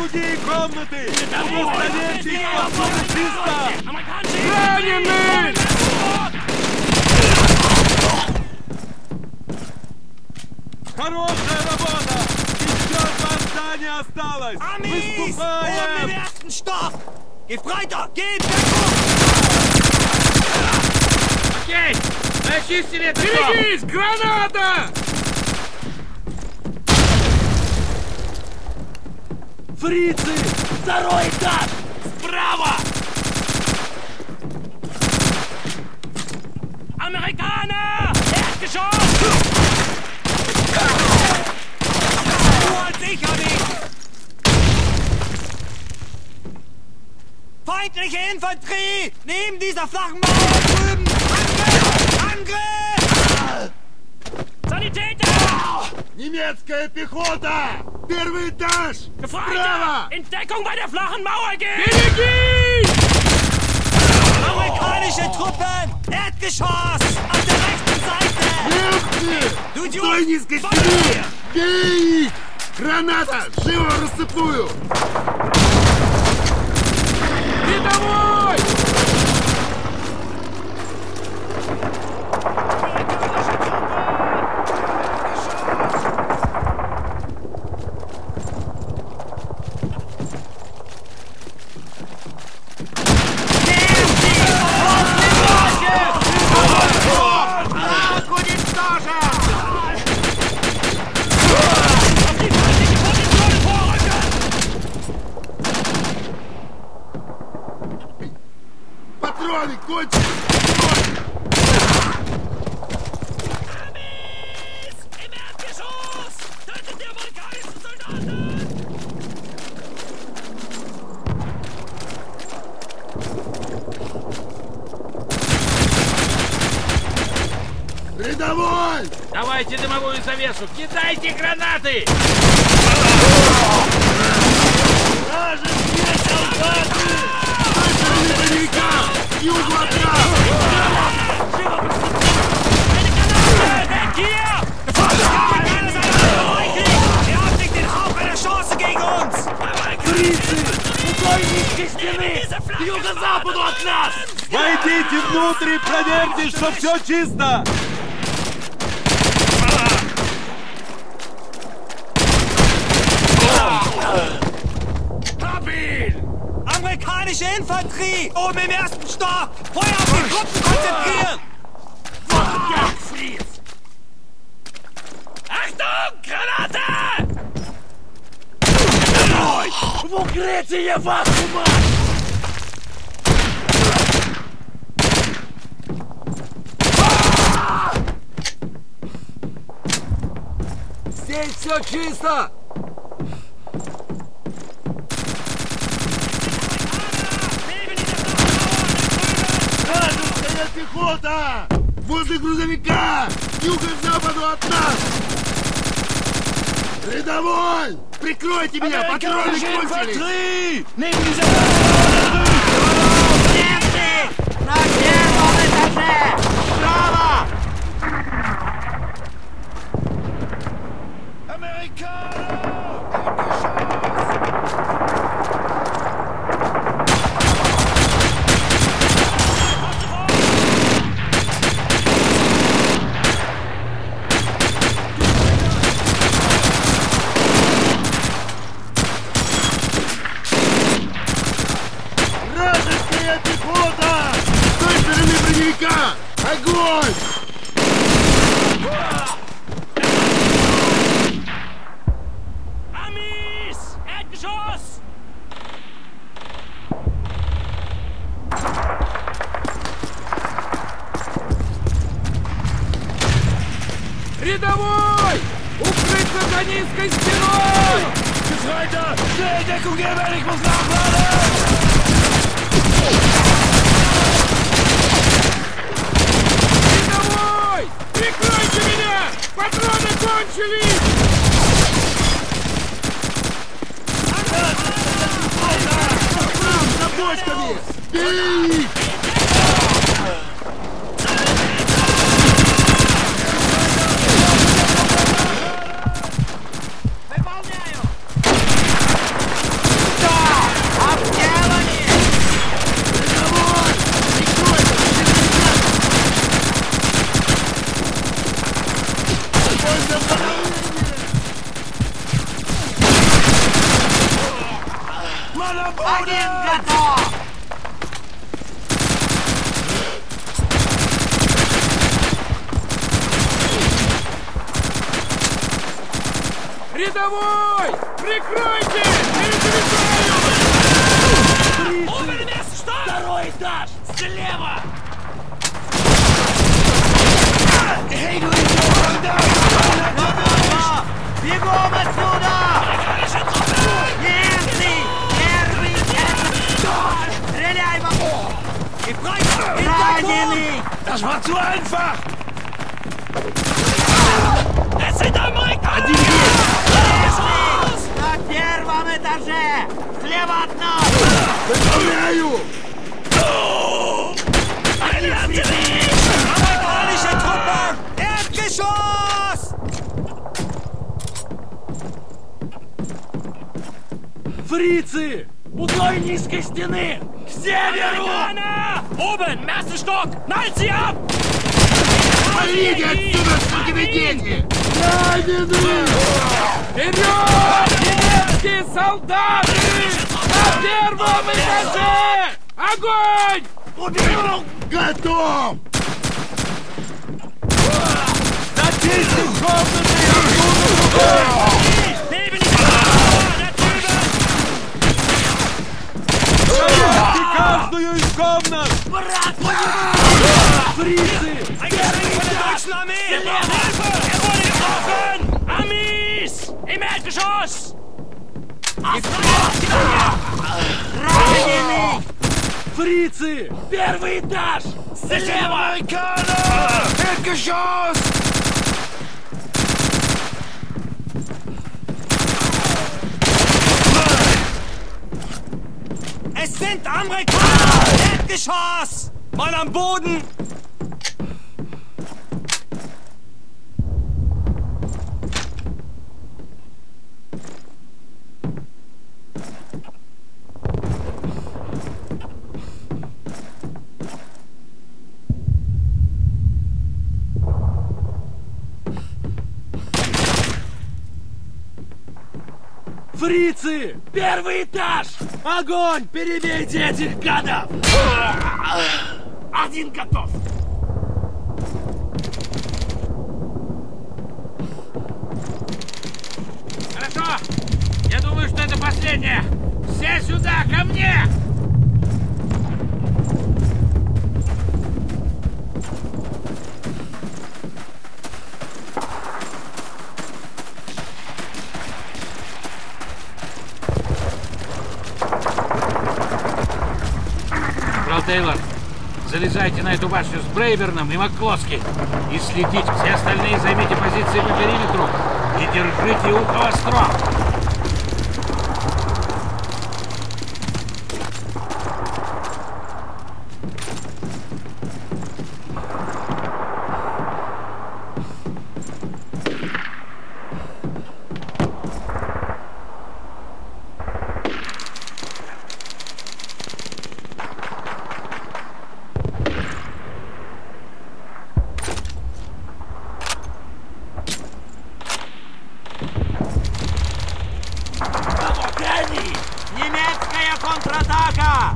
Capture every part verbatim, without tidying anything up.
другие комнаты! Удостоверьтесь, что все чисто! Раненый! Хорошая работа! Еще два здания осталось! Выступаем! Oben im ersten Stock! Geht weiter! Geht! Окей! Очистили это! Берегись! Граната! Фрицы! Второй этаж! Справа! Amerikaner! Erdgeschoss! Du als ich hab ich! Feindliche Infanterie! Neben dieser flachen Mauer drüben! Angriff! Angriff! Sanitäter! Немецкая пехота! Первый этаж! Справа! In Deckung bei der flachen Mauer gehen! Берегись! Amerikanische Truppen! Erdgeschoss! Auf der rechten Seite! Немцы! Du В той низкой стене! Бей их! Граната! Живо в рассыпную! Передовой! Патроны кончились! Im Erdgeschoss! Tötet die amerikanischen Soldaten! Рядовой! Давайте дымовую завесу! Кидайте гранаты! Вражеские солдаты! С той стороны броневика! К югу от нас! Weg hier! Amerikaner seid ihr! Ihr habt nicht den Hauch einer Chance gegen uns! Фрицы! У той низкой стены! К юго-западу от нас! Войдите внутрь и проверьте, что все чисто! Amerikanische Infanterie! Oben im ersten Stock! Feuer auf die Gruppen konzentrieren! Achtung! Granate! В укрытие, вашу мать! Здесь все чисто! Вражеская пехота! Возле грузовика! К юго-западу от нас! Рядовой! Прикройте меня! Патроны кончились! Немцы! На первом этаже! Справа! Вражеская пехота! С той стороны броневика! Огонь! Amis! Erdgeschoss! Рядовой! Укрыться за низкой стеной! Weiter! Schnell Deckung geben! Ich muss nachladen! Рядовой! Прикройте меня! Патроны кончились! За бочками! Бей их! Один готов! Рядовой! Прикройте! Перезаряжаю! Второй этаж! Слева! Бегом отсюда! Немцы! Первый этаж! Стреляй в окно! Раненый! Das war zu einfach! Es sind Amerikaner! На первом этаже! Слева от нас! Выполняю! Amerikanische Truppen! Erdgeschoss! Фрицы! У той низкой стены! К северу! Oben! Im ersten Stock! Knallt sie ab! Валите отсюда, сукины дети! Ранены! Вперед! Немецкие солдаты! На первом этаже! Огонь! Убил! Готов! Зачистим комнаты и оттуда! Neben die Проверьте каждую из комнат! Брат, фрицы! Ein von der deutschen Armee! Hilfe! Er wurde getroffen! Amis! Im Erdgeschoss! Раненый! Фрицы! Первый этаж! Слева! Erdgeschoss! Es sind Amerikaner! Erdgeschoss! Mann am Boden! Фрицы! Первый этаж! Огонь! Перебейте этих гадов! Один готов! Хорошо! Я думаю, что это последнее! Все сюда, ко мне! Тейлор, залезайте на эту башню с Брейберном и Макклоски и следите. Все остальные займите позиции по периметру и держите ухо востро. Немецкая контратака!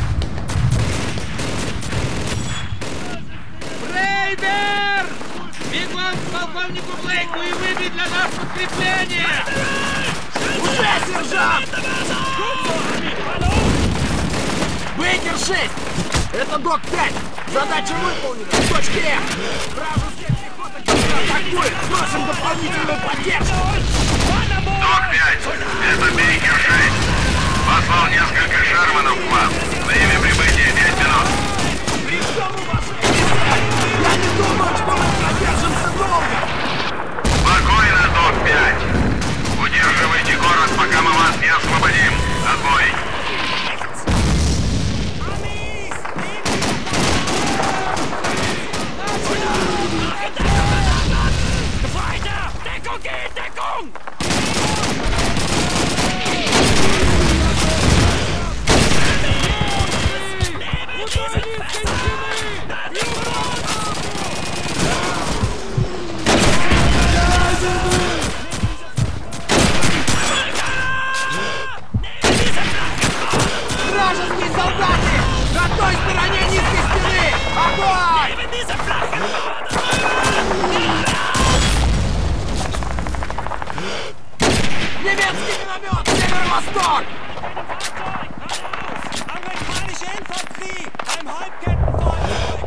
Брейбер! Бегом к полковнику Блейку и выбей для нас подкрепление! Уже, сержант! Бейкер шесть! Это док пять! Задача выполнена! В точке F! Вражеская пехота атакует! Просим дополнительную поддержку! док пять! Это Бейкер шесть! Послал несколько Шерманов к вам. Время прибытия пять минут. Я не думаю, что мы продержимся долго! Спокойно, док пять! Удерживайте город, пока мы вас не освободим. Отбой! Weiter! Deckung geht! Deckung! Огонь! Neben dieser flachen Немецкий миномет! Северо-восток! Amerikanische Infanterie beim Halbkettenfahrzeug!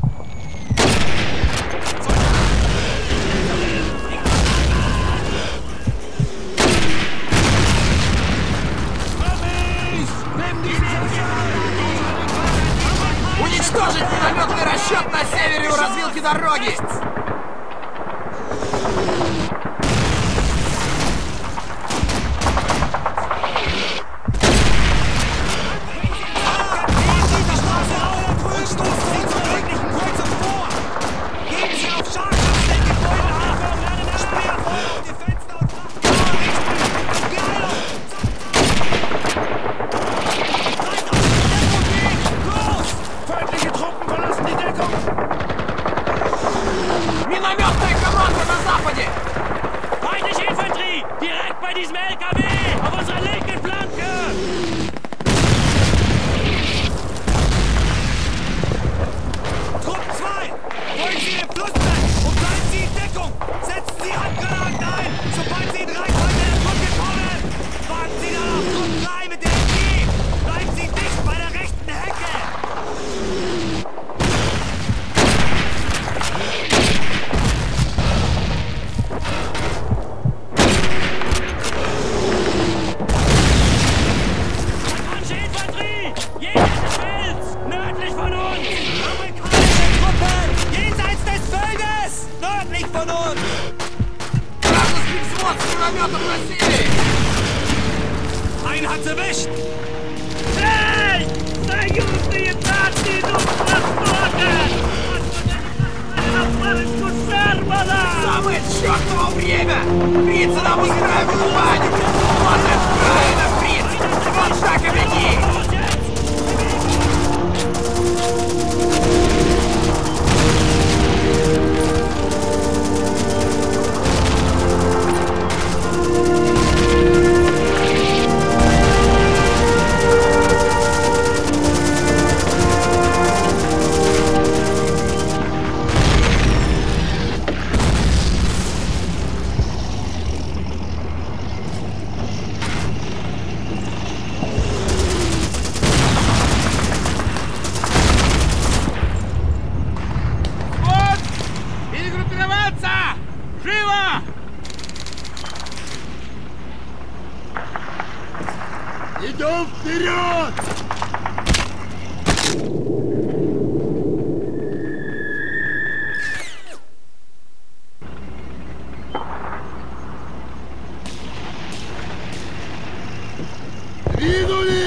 Уничтожить минометный расчет на севере у развилки дороги! Минометная команда на западе! Feindliche Infanterie! Direkt bei diesem L K W! Auf unserer linken Flanke! Truppen zwei! Folgen Sie dem Flussbett und bleiben Sie in Deckung! Setzen Sie Handgranaten ein, sobald Sie in Reichweite der Brücke kommen! Warten Sie darauf! Truppen drei mit der M G! Bleiben Sie dicht bei der rechten Hecke! Amerikanische Infanterie! Jenseits des Felds! Nördlich von uns! Amerikanische Truppen! Jenseits des Feldes! Nördlich von uns! Вражеский взвод с минометом на севере! Einen hat's erwischt! Hey! Союзные нации идут с востока! Парочку Шермана! Самое чертово время! Фрицы нам устраивают панику! Вот это правильно, фрицы! Вот так и беги! Вот! Перегруппироваться! Живо! Идем вперед! Двинули!